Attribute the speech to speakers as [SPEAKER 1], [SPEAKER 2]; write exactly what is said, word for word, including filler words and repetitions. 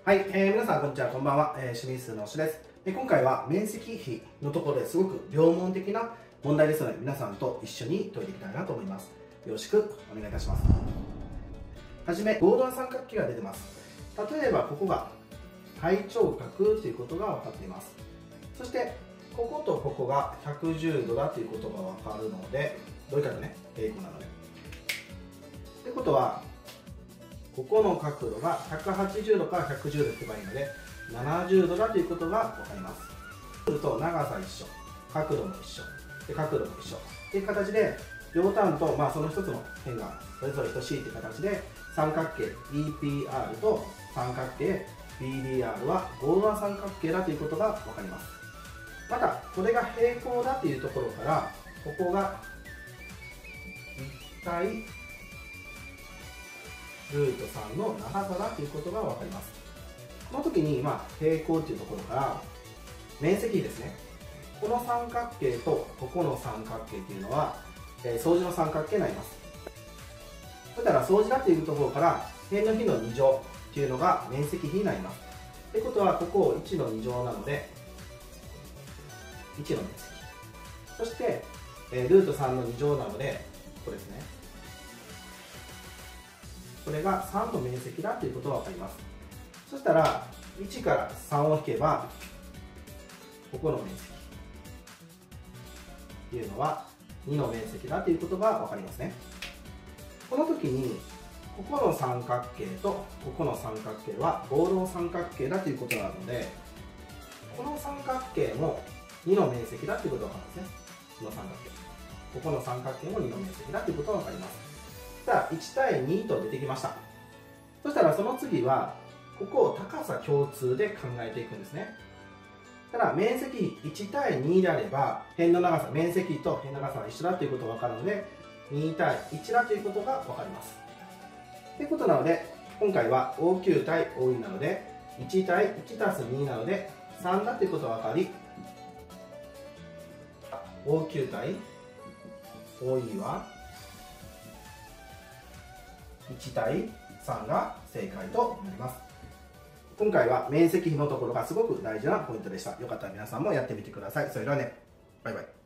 [SPEAKER 1] はい、えー、皆さんこんにちは、こんばんは、えー、清水のしです。で今回は面積比のところですごく両門的な問題ですので、皆さんと一緒に解いていきたいなと思います。よろしくお願いいたします。はじめ、合同な三角形が出てます。例えばここが対頂角ということが分かっています。そしてこことここがひゃくじゅうどだということが分かるので、どういうかとね、平行なので。ということは、ここの角度がひゃくはちじゅうどからひゃくじゅうど引けばいいので、ななじゅうどだということが分かります。すると長さ一緒、角度も一緒、で角度も一緒という形で、両端と、まあ、その一つの辺がそれぞれ等しいという形で、三角形 イーピーアール と三角形 ビーディーアール は合同な三角形だということが分かります。また、これが平行だというところから、ここが一体ルートさんの長さだということが分かります。この時に、まあ、平行というところから面積比ですね。この三角形とここの三角形というのは、えー、相似の三角形になります。そしたら相似だというところから辺の比のに乗というのが面積比になります。ということはここをいちのに乗なのでいちの面積。そして、えー、ルートさんのに乗なのでこれですね。これがさんの面積だということが分かります。そしたらいちからさんを引けばここの面積というのはにの面積だということが分かりますね。この時にここの三角形とここの三角形は合同三角形だということなので、この三角形もにの面積だということが分かるんですね。この三角形、ここの三角形もにの面積だということが分かります。さあいちたいにと出てきました。そしたらその次はここを高さ共通で考えていくんですね。ただ面積比いちたいにであれば辺の長さ、面積比と辺の長さは一緒だということが分かるので、にたいいちだということが分かります。ということなので、今回は オーキュー 対 オーイー なのでいちたいいちたすになのでさんだということが分かり、 オーキュー 対 オーイー はいちたいさんが正解となります。今回は面積比のところがすごく大事なポイントでした。よかったら皆さんもやってみてください。それではね、バイバイ。